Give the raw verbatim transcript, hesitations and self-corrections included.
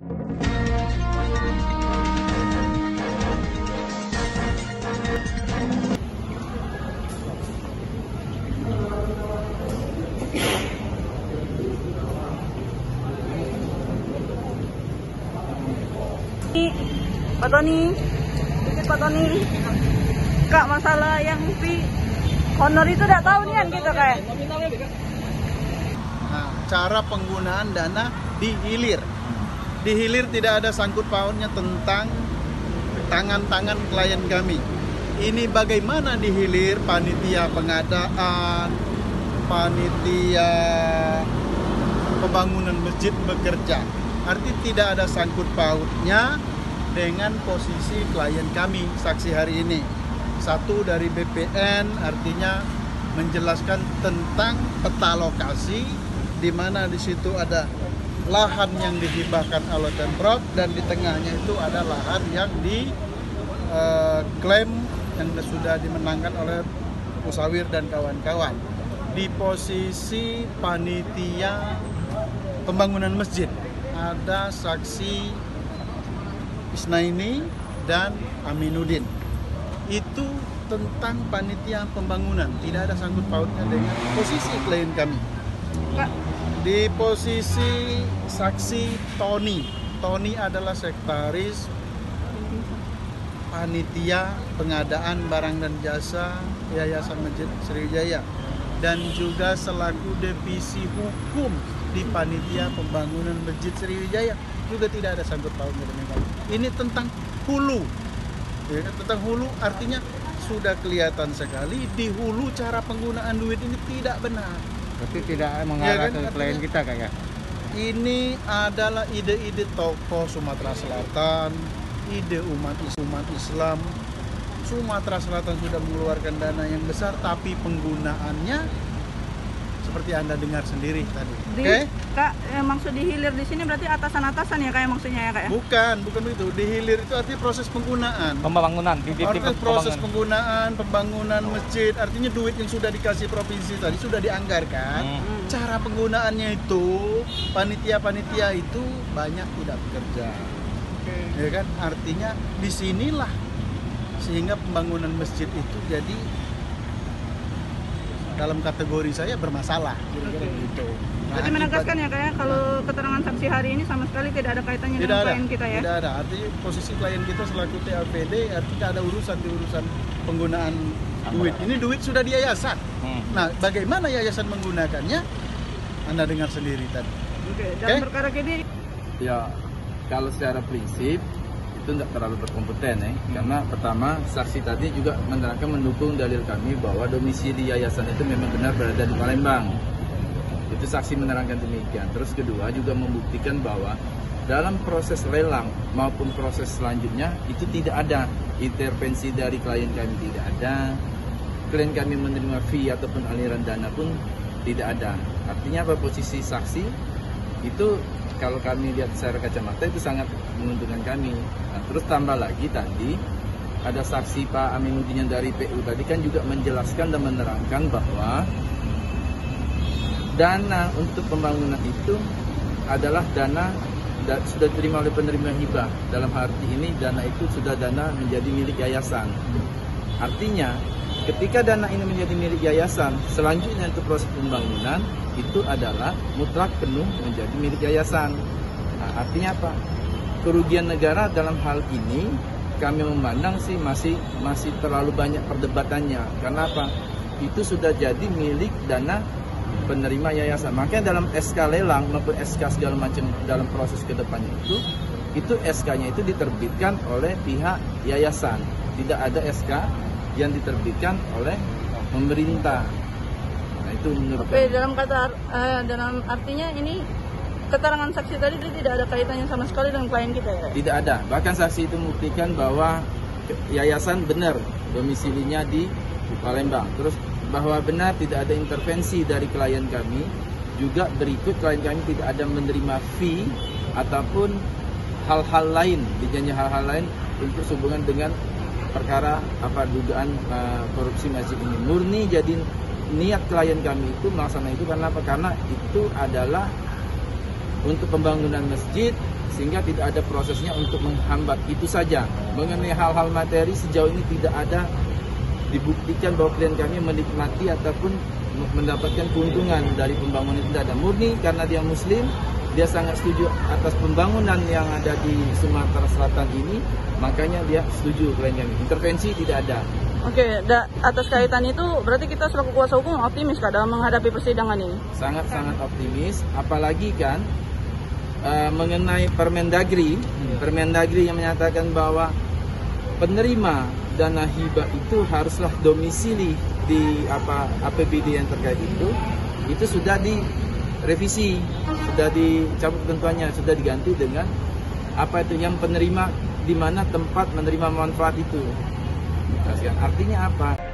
Pak Tony, sedikit Pak Tony, Kak, masalah yang fee honor itu udah tahu nih kan kita kayak. Nah, cara penggunaan dana di hilir, di hilir tidak ada sangkut pautnya tentang tangan-tangan klien kami. Ini bagaimana di hilir panitia pengadaan, panitia pembangunan masjid bekerja. Arti tidak ada sangkut pautnya dengan posisi klien kami saksi hari ini. Satu dari B P N artinya menjelaskan tentang peta lokasi di mana di situ ada lahan yang dihibahkan oleh Pemprov dan di tengahnya itu ada lahan yang diklaim uh, yang sudah dimenangkan oleh Musawir dan kawan-kawan. Di posisi panitia pembangunan masjid ada saksi Isnaini dan Aminuddin. Itu tentang panitia pembangunan, tidak ada sangkut pautnya dengan posisi klien kami. Di posisi saksi Tony, Tony adalah sekretaris panitia pengadaan barang dan jasa Yayasan Masjid Sriwijaya dan juga selaku divisi hukum di panitia pembangunan Masjid Sriwijaya, juga tidak ada sangkut pautnya dengan kami. Ini tentang hulu, ya, tentang hulu artinya sudah kelihatan sekali di hulu cara penggunaan duit ini tidak benar. Berarti tidak mengarah ya kan, ke klien kita kayak. Ini adalah ide-ide tokoh Sumatera Selatan, ide umat umat Islam. Sumatera Selatan sudah mengeluarkan dana yang besar, tapi penggunaannya seperti Anda dengar sendiri tadi. Oke? Okay? Kak, eh, maksud di hilir di sini berarti atasan-atasan ya kayak maksudnya ya Kak ya? Bukan, bukan begitu. Di hilir itu artinya proses penggunaan. Pembangunan, di artinya proses penggunaan, pembangunan masjid, artinya duit yang sudah dikasih provinsi tadi sudah dianggarkan. Hmm. Cara penggunaannya itu panitia-panitia itu banyak tidak bekerja. Okay. Ya kan? Artinya disinilah sehingga pembangunan masjid itu jadi dalam kategori saya bermasalah, kira-kira gitu. Nah, Jadi menegaskan ya kayak kalau keterangan saksi hari ini sama sekali tidak ada kaitannya tidak dengan ada, klien kita ya? Tidak ada, artinya posisi klien kita selaku T A P D artinya tidak ada urusan di urusan penggunaan duit. Ini duit sudah di yayasan. Hmm. Nah, bagaimana yayasan menggunakannya? Anda dengar sendiri tadi. Oke, dalam okay? perkara ini? Ya, kalau secara prinsip itu tidak terlalu berkompeten ya, hmm. karena pertama saksi tadi juga menerangkan mendukung dalil kami bahwa domisili yayasan itu memang benar berada di Palembang. Itu saksi menerangkan demikian. Terus kedua juga membuktikan bahwa dalam proses lelang maupun proses selanjutnya itu tidak ada intervensi dari klien kami, tidak ada. Klien kami menerima fee ataupun aliran dana pun tidak ada. Artinya apa, posisi saksi itu kalau kami lihat secara kacamata itu sangat menguntungkan kami. Nah, terus tambah lagi tadi ada saksi Pak Aminuddin yang dari P U tadi kan juga menjelaskan dan menerangkan bahwa dana untuk pembangunan itu adalah dana da, sudah diterima oleh penerima hibah. Dalam arti ini dana itu sudah dana menjadi milik yayasan. Artinya ketika dana ini menjadi milik yayasan, selanjutnya untuk proses pembangunan itu adalah mutlak penuh menjadi milik yayasan. Nah, artinya apa? Kerugian negara dalam hal ini kami memandang sih masih masih terlalu banyak perdebatannya. Karena apa? Itu sudah jadi milik dana penerima yayasan. Makanya dalam S K lelang maupun S K segala macam dalam proses kedepannya itu, itu S K-nya itu diterbitkan oleh pihak yayasan. Tidak ada S K yang diterbitkan oleh pemerintah. Nah, itu menurut Oke, dalam kata uh, dalam artinya ini keterangan saksi tadi tidak ada kaitannya sama sekali dengan klien kita ya? Tidak ada. Bahkan saksi itu membuktikan bahwa yayasan benar domisilinya di Palembang. Terus bahwa benar tidak ada intervensi dari klien kami. Juga berikut klien kami tidak ada menerima fee ataupun hal-hal lain, dijanji hal-hal lain untuk hubungan dengan perkara apa dugaan uh, korupsi masjid ini. Murni jadi niat klien kami itu melaksanakan itu karena apa? Karena itu adalah untuk pembangunan masjid sehingga tidak ada prosesnya untuk menghambat. Itu saja. Mengenai hal-hal materi sejauh ini tidak ada dibuktikan bahwa klien kami menikmati ataupun mendapatkan keuntungan dari pembangunan itu. Tidak ada. Murni karena dia Muslim, dia sangat setuju atas pembangunan yang ada di Sumatera Selatan ini, makanya dia setuju klien kami. Intervensi tidak ada. Oke, da, atas kaitan itu berarti kita selaku kuasa hukum optimis Kak dalam menghadapi persidangan ini? Sangat-sangat optimis, apalagi kan uh, mengenai Permendagri, Permendagri yang menyatakan bahwa penerima dana hibah itu haruslah domisili di apa A P B D yang terkait itu, itu sudah direvisi, sudah dicabut ketentuannya, sudah diganti dengan apa itu yang penerima di mana tempat menerima manfaat itu. Artinya apa?